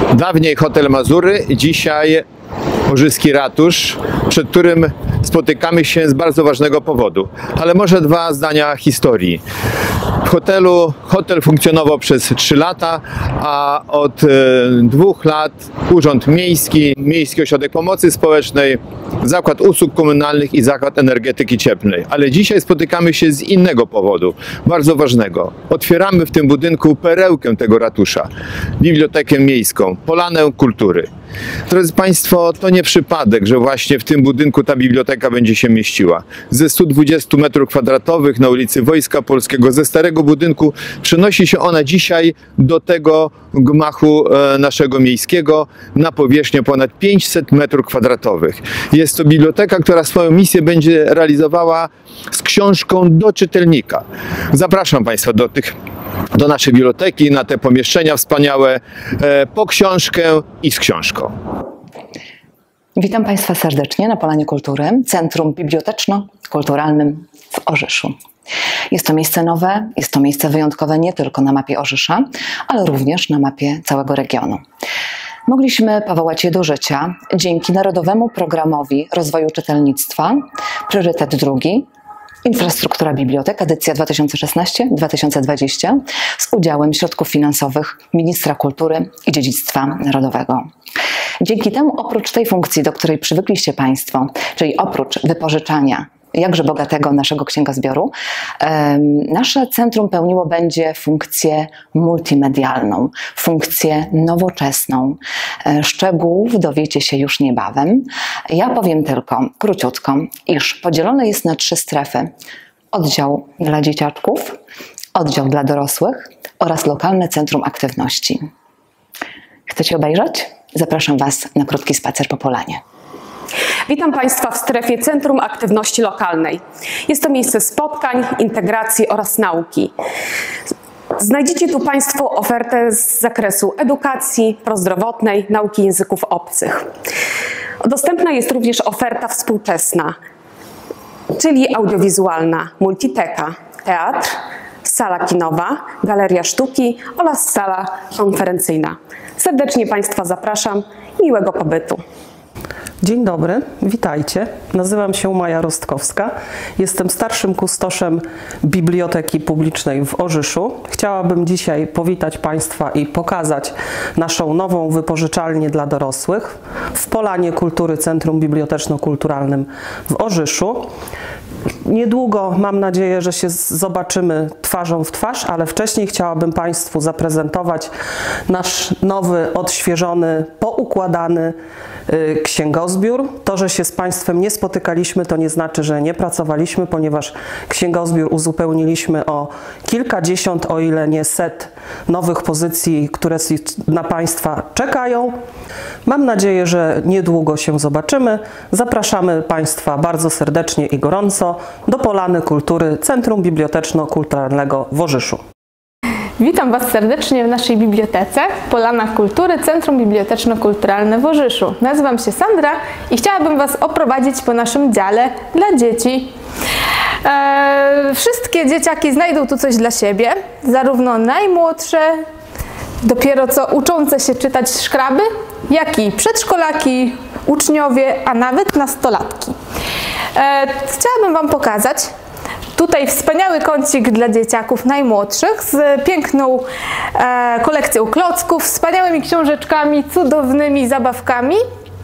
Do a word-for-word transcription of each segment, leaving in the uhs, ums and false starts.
Dawniej hotel Mazury, dzisiaj Orzyski Ratusz, przed którym spotykamy się z bardzo ważnego powodu. Ale może dwa zdania historii. W hotelu, hotel funkcjonował przez trzy lata, a od e, dwóch lat Urząd Miejski, Miejski Ośrodek Pomocy Społecznej, Zakład Usług Komunalnych i Zakład Energetyki Cieplnej. Ale dzisiaj spotykamy się z innego powodu, bardzo ważnego. Otwieramy w tym budynku perełkę tego ratusza, Bibliotekę Miejską, Polanę Kultury. Drodzy Państwo, to nie przypadek, że właśnie w tym budynku ta biblioteka będzie się mieściła. Ze stu dwudziestu metrów kwadratowych na ulicy Wojska Polskiego, ze starego budynku, przenosi się ona dzisiaj do tego gmachu naszego miejskiego na powierzchnię ponad pięćset metrów kwadratowych. Jest to biblioteka, która swoją misję będzie realizowała z książką do czytelnika. Zapraszam Państwa do tych do naszej biblioteki, na te pomieszczenia wspaniałe, po książkę i z książką. Witam Państwa serdecznie na Polanie Kultury, Centrum Biblioteczno-Kulturalnym w Orzyszu. Jest to miejsce nowe, jest to miejsce wyjątkowe nie tylko na mapie Orzysza, ale również na mapie całego regionu. Mogliśmy powołać je do życia dzięki Narodowemu Programowi Rozwoju Czytelnictwa, priorytet drugi, Infrastruktura Bibliotek, edycja dwa tysiące szesnaście dwa tysiące dwadzieścia z udziałem środków finansowych Ministra Kultury i Dziedzictwa Narodowego. Dzięki temu, oprócz tej funkcji, do której przywykliście Państwo, czyli oprócz wypożyczania jakże bogatego naszego księgozbioru, nasze centrum pełniło będzie funkcję multimedialną, funkcję nowoczesną. Szczegółów dowiecie się już niebawem. Ja powiem tylko króciutko, iż podzielone jest na trzy strefy. Oddział dla dzieciaczków, oddział dla dorosłych oraz lokalne centrum aktywności. Chcecie obejrzeć? Zapraszam Was na krótki spacer po Polanie. Witam Państwa w strefie Centrum Aktywności Lokalnej. Jest to miejsce spotkań, integracji oraz nauki. Znajdziecie tu Państwo ofertę z zakresu edukacji prozdrowotnej, nauki języków obcych. Dostępna jest również oferta współczesna, czyli audiowizualna, multiteka, teatr, sala kinowa, galeria sztuki oraz sala konferencyjna. Serdecznie Państwa zapraszam. Miłego pobytu. Dzień dobry, witajcie. Nazywam się Maja Rostkowska. Jestem starszym kustoszem Biblioteki Publicznej w Orzyszu. Chciałabym dzisiaj powitać Państwa i pokazać naszą nową wypożyczalnię dla dorosłych w Polanie Kultury, Centrum Biblioteczno-Kulturalnym w Orzyszu. Niedługo mam nadzieję, że się zobaczymy twarzą w twarz, ale wcześniej chciałabym Państwu zaprezentować nasz nowy, odświeżony, poukładany księgozbiór. To, że się z Państwem nie spotykaliśmy, to nie znaczy, że nie pracowaliśmy, ponieważ księgozbiór uzupełniliśmy o kilkadziesiąt, o ile nie set nowych pozycji, które na Państwa czekają. Mam nadzieję, że niedługo się zobaczymy. Zapraszamy Państwa bardzo serdecznie i gorąco do Polany Kultury, Centrum Biblioteczno-Kulturalnego w Orzyszu. Witam Was serdecznie w naszej bibliotece Polana Kultury, Centrum Biblioteczno-Kulturalne w Orzyszu. Nazywam się Sandra i chciałabym Was oprowadzić po naszym dziale dla dzieci. Eee, wszystkie dzieciaki znajdą tu coś dla siebie, zarówno najmłodsze, dopiero co uczące się czytać szkraby, jak i przedszkolaki, uczniowie, a nawet nastolatki. Eee, chciałabym Wam pokazać tutaj wspaniały kącik dla dzieciaków najmłodszych z piękną e, kolekcją klocków, wspaniałymi książeczkami, cudownymi zabawkami.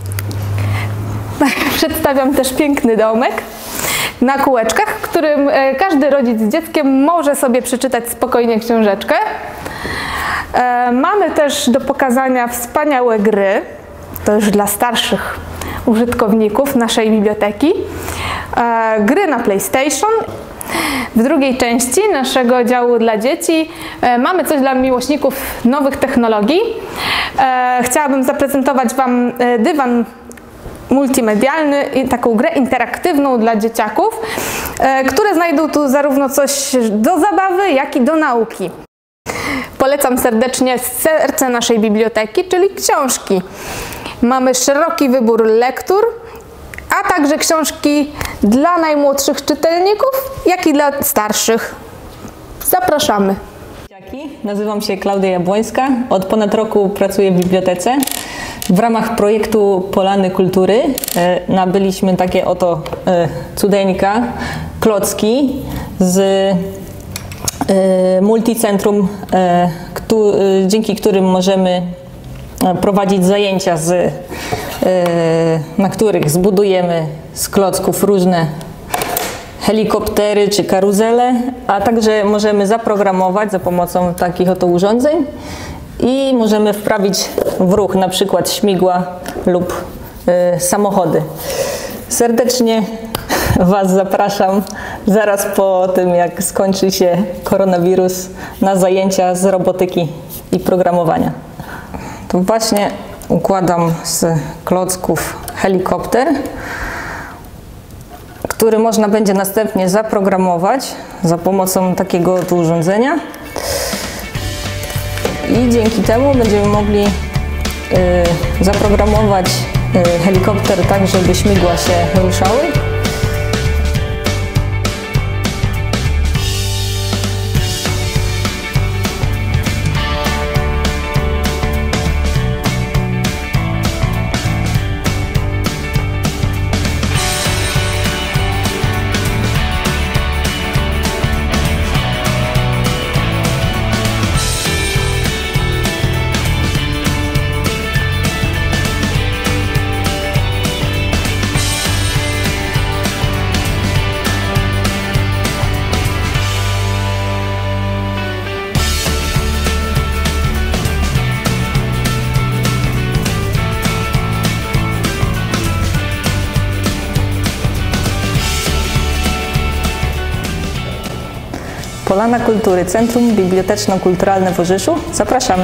Przedstawiam też piękny domek na kółeczkach, w którym e, każdy rodzic z dzieckiem może sobie przeczytać spokojnie książeczkę. E, mamy też do pokazania wspaniałe gry, to już dla starszych użytkowników naszej biblioteki. E, gry na PlayStation. W drugiej części naszego działu dla dzieci e, mamy coś dla miłośników nowych technologii. E, chciałabym zaprezentować Wam e, dywan multimedialny i taką grę interaktywną dla dzieciaków, e, które znajdą tu zarówno coś do zabawy, jak i do nauki. Polecam serdecznie serce naszej biblioteki, czyli książki. Mamy szeroki wybór lektur, a także książki dla najmłodszych czytelników, jak i dla starszych. Zapraszamy. biblioteki. Nazywam się Klaudia Jabłońska. Od ponad roku pracuję w bibliotece. W ramach projektu Polany Kultury e, nabyliśmy takie oto e, cudeńka, klocki z e, multicentrum, e, któ, e, dzięki którym możemy prowadzić zajęcia, z, e, na których zbudujemy z klocków różne helikoptery czy karuzele, a także możemy zaprogramować za pomocą takich oto urządzeń i możemy wprawić w ruch na przykład śmigła lub y, samochody. Serdecznie Was zapraszam zaraz po tym, jak skończy się koronawirus, na zajęcia z robotyki i programowania. To właśnie układam z klocków helikopter, który można będzie następnie zaprogramować za pomocą takiego oto urządzenia i dzięki temu będziemy mogli y, zaprogramować y, helikopter tak, żeby śmigła się ruszały. Polana Kultury, Centrum Biblioteczno-Kulturalne w Orzyszu. Zapraszamy.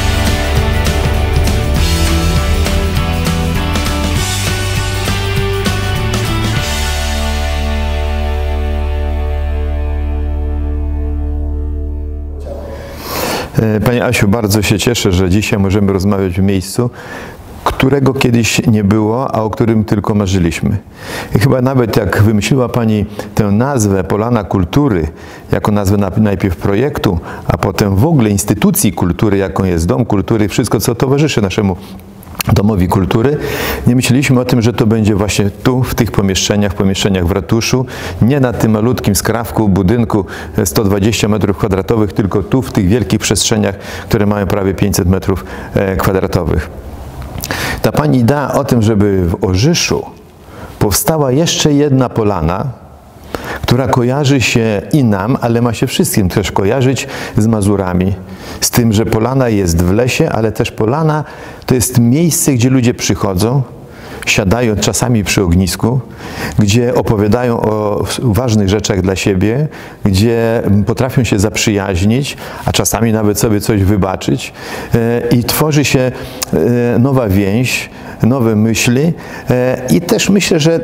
Pani Asiu, bardzo się cieszę, że dzisiaj możemy rozmawiać w miejscu, którego kiedyś nie było, a o którym tylko marzyliśmy. I chyba nawet jak wymyśliła Pani tę nazwę Polana Kultury, jako nazwę najpierw projektu, a potem w ogóle instytucji kultury, jaką jest Dom Kultury, wszystko co towarzyszy naszemu Domowi Kultury, nie myśleliśmy o tym, że to będzie właśnie tu, w tych pomieszczeniach, w pomieszczeniach w ratuszu, nie na tym malutkim skrawku budynku sto dwadzieścia metrów kwadratowych, tylko tu, w tych wielkich przestrzeniach, które mają prawie pięćset metrów kwadratowych. Ta Pani idea o tym, żeby w Orzyszu powstała jeszcze jedna polana, która kojarzy się i nam, ale ma się wszystkim też kojarzyć z Mazurami. Z tym, że polana jest w lesie, ale też polana to jest miejsce, gdzie ludzie przychodzą, siadają czasami przy ognisku, gdzie opowiadają o ważnych rzeczach dla siebie, gdzie potrafią się zaprzyjaźnić, a czasami nawet sobie coś wybaczyć i tworzy się nowa więź, nowe myśli i też myślę, że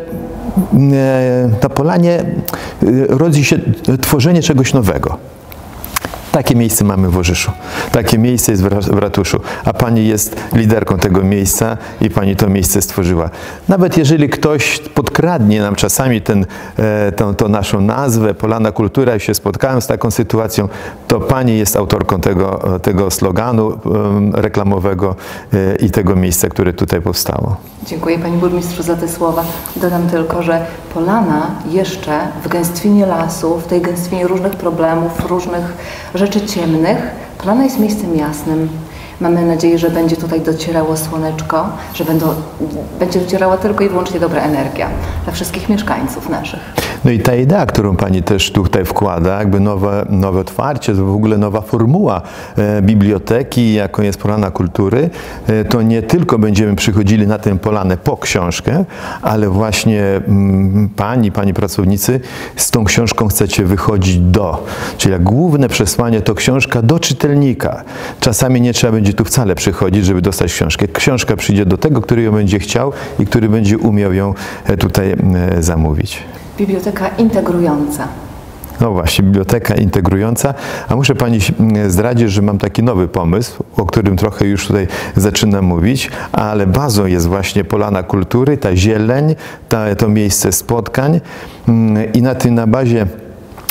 na polanie rodzi się tworzenie czegoś nowego. Takie miejsce mamy w Orzyszu. Takie miejsce jest w ratuszu. A Pani jest liderką tego miejsca i Pani to miejsce stworzyła. Nawet jeżeli ktoś podkradnie nam czasami ten, tą, tą naszą nazwę, Polana Kultura, się spotkałem z taką sytuacją, to Pani jest autorką tego, tego sloganu reklamowego i tego miejsca, które tutaj powstało. Dziękuję Panie Burmistrzu za te słowa. Dodam tylko, że polana jeszcze w gęstwinie lasu, w tej gęstwinie różnych problemów, różnych rzeczy ciemnych, polana jest miejscem jasnym. Mamy nadzieję, że będzie tutaj docierało słoneczko, że będą, będzie docierała tylko i wyłącznie dobra energia dla wszystkich mieszkańców naszych. No i ta idea, którą Pani też tutaj wkłada, jakby nowe, nowe otwarcie, w ogóle nowa formuła e, biblioteki, jaką jest Polana Kultury, e, to nie tylko będziemy przychodzili na tę polanę po książkę, ale właśnie m, Pani, Pani pracownicy z tą książką chcecie wychodzić do. Czyli jak główne przesłanie to książka do czytelnika. Czasami nie trzeba będzie tu wcale przychodzić, żeby dostać książkę. Książka przyjdzie do tego, który ją będzie chciał i który będzie umiał ją tutaj e, zamówić. Biblioteka integrująca. No właśnie, biblioteka integrująca. A muszę Pani zdradzić, że mam taki nowy pomysł, o którym trochę już tutaj zaczynam mówić, ale bazą jest właśnie Polana Kultury, ta zieleń, ta, to miejsce spotkań i na tym, na bazie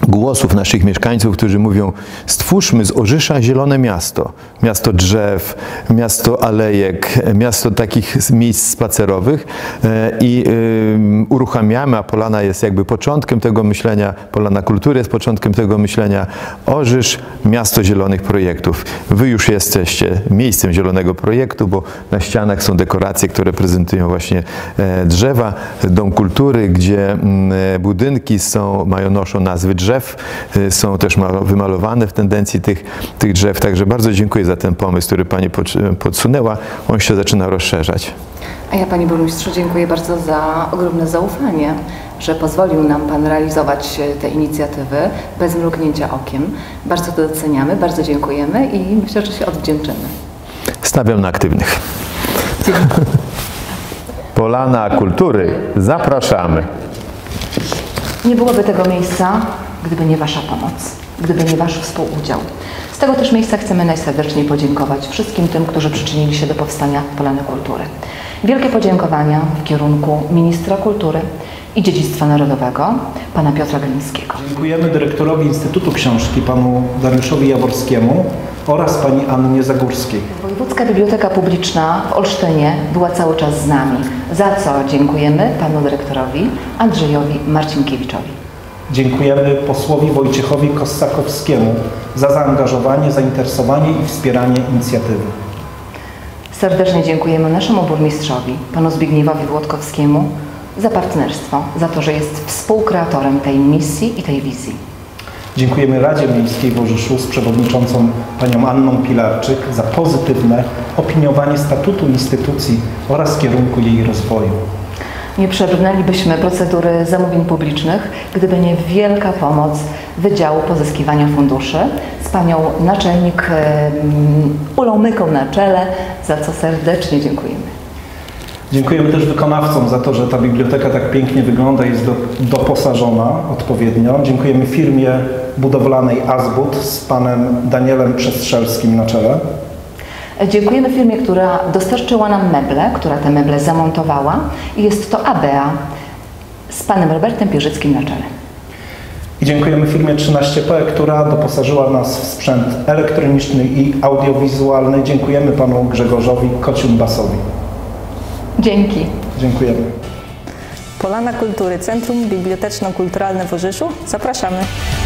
głosów naszych mieszkańców, którzy mówią: stwórzmy z Orzysza zielone miasto. Miasto drzew, miasto alejek, miasto takich miejsc spacerowych i uruchamiamy, a Polana jest jakby początkiem tego myślenia, Polana Kultury jest początkiem tego myślenia. Orzysz, miasto zielonych projektów. Wy już jesteście miejscem zielonego projektu, bo na ścianach są dekoracje, które prezentują właśnie drzewa. Dom Kultury, gdzie budynki są, mają, noszą nazwy drzew, są też wymalowane w tendencji tych, tych drzew. Także bardzo dziękuję za ten pomysł, który Pani podsunęła. On się zaczyna rozszerzać. A ja, Panie Burmistrzu, dziękuję bardzo za ogromne zaufanie, że pozwolił nam Pan realizować te inicjatywy bez mrugnięcia okiem. Bardzo to doceniamy, bardzo dziękujemy i myślę, że się odwdzięczymy. Stawiam na aktywnych. Polana Kultury, zapraszamy. Nie byłoby tego miejsca, gdyby nie Wasza pomoc, gdyby nie Wasz współudział. Z tego też miejsca chcemy najserdeczniej podziękować wszystkim tym, którzy przyczynili się do powstania Polany Kultury. Wielkie podziękowania w kierunku Ministra Kultury i Dziedzictwa Narodowego, Pana Piotra Glińskiego. Dziękujemy dyrektorowi Instytutu Książki, Panu Dariuszowi Jaworskiemu oraz Pani Annie Zagórskiej. Wojewódzka Biblioteka Publiczna w Olsztynie była cały czas z nami, za co dziękujemy Panu Dyrektorowi Andrzejowi Marcinkiewiczowi. Dziękujemy posłowi Wojciechowi Kossakowskiemu za zaangażowanie, zainteresowanie i wspieranie inicjatywy. Serdecznie dziękujemy naszemu burmistrzowi, Panu Zbigniewowi Włodkowskiemu, za partnerstwo, za to, że jest współkreatorem tej misji i tej wizji. Dziękujemy Radzie Miejskiej w Orzyszu z przewodniczącą Panią Anną Pilarczyk za pozytywne opiniowanie statutu instytucji oraz kierunku jej rozwoju. Nie przebrnęlibyśmy procedury zamówień publicznych, gdyby nie wielka pomoc Wydziału Pozyskiwania Funduszy z Panią Naczelnik um, Ulą Myką na czele, za co serdecznie dziękujemy. Dziękujemy też wykonawcom za to, że ta biblioteka tak pięknie wygląda i jest do, doposażona odpowiednio. Dziękujemy firmie budowlanej Azbud z Panem Danielem Przestrzelskim na czele. Dziękujemy firmie, która dostarczyła nam meble, która te meble zamontowała i jest to A B A z Panem Robertem Pierzyckim na czele. I dziękujemy firmie trzynaście P, która doposażyła nas w sprzęt elektroniczny i audiowizualny. Dziękujemy Panu Grzegorzowi Kociun-Basowi. Dzięki. Dziękujemy. Polana Kultury, Centrum Biblioteczno-Kulturalne w Orzyszu. Zapraszamy.